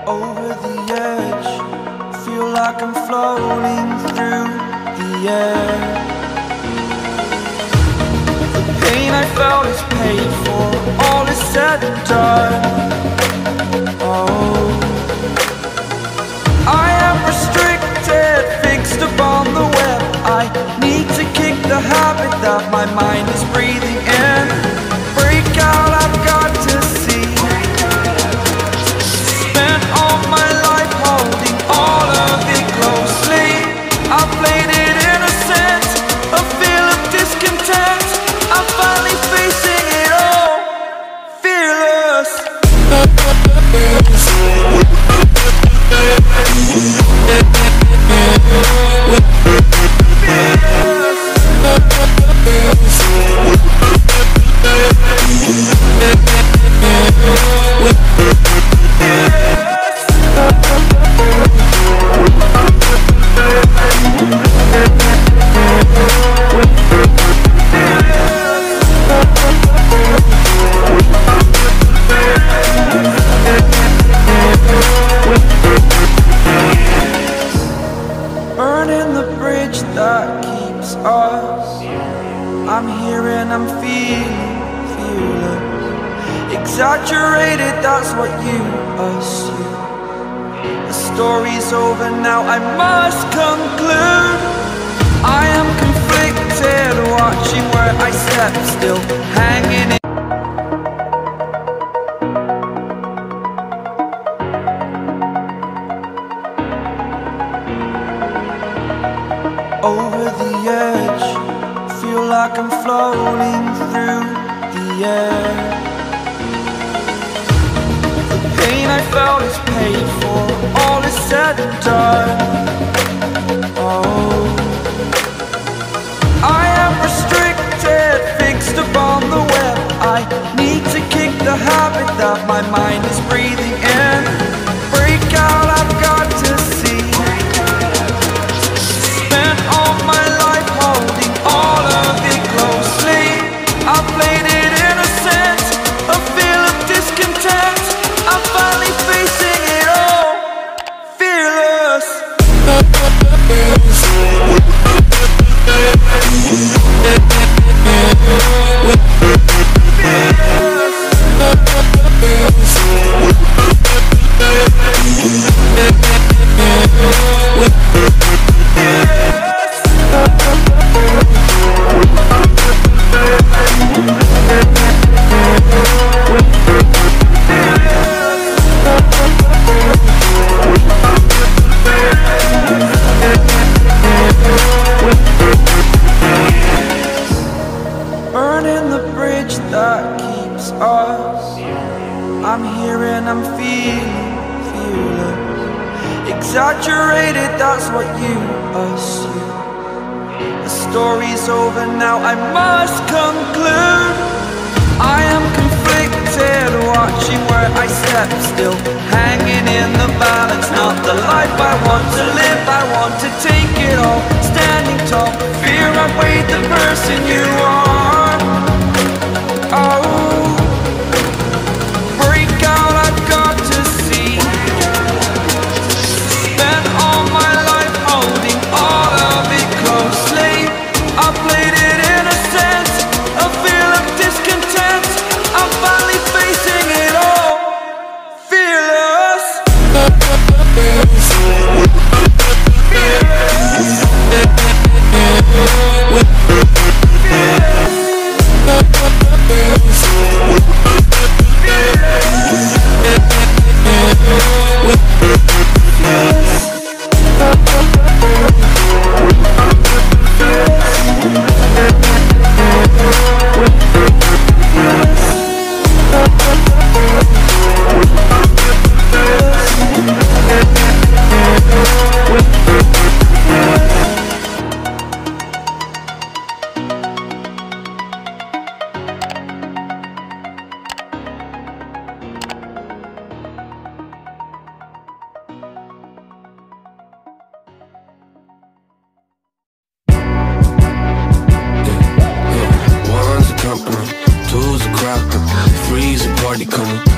over the edge. Feel like I'm floating through the air. The pain I felt is paid for, all is said and done. Oh, I am restricted, fixed upon the web. I need to kick the habit that my mind is breathing in. Break out, I've got to see. Spent all my life holding all of it closely. I played it innocent, a feel of discontent. I'm finally facing it all, fearless. Burning the bridge that keeps us. I'm here and I'm feeling fearless. Exaggerated, that's what you assume. The story's over now, I must conclude. I am conflicted, watching where I step, still hanging in. Over the edge, feel like I'm floating through the air. The pain I felt is paid for, all is said and done. Oh, I am restricted, fixed upon the web. I need to kick the habit that my mind is breathing in. Break out, I've got to see. Spent all my life holding all of it closely. I played it innocent, a feel of discontent. I'm finally facing it all, fearless. Burning the bridge that keeps us. I'm here and I'm feeling fearless. Exaggerated, that's what you assume. The story's over now, I must conclude. I am conflicted, watching where I step, still hanging in the balance. Not the life I want to live, I want to take it all. Standing tall, fear outweighed the person you are. Oh, break out, I've got to see. Spent all my life holding all of it closely. I played it innocent, a feel of discontent. I'm finally facing it all, fearless. Two's a crowd, three's a party coming.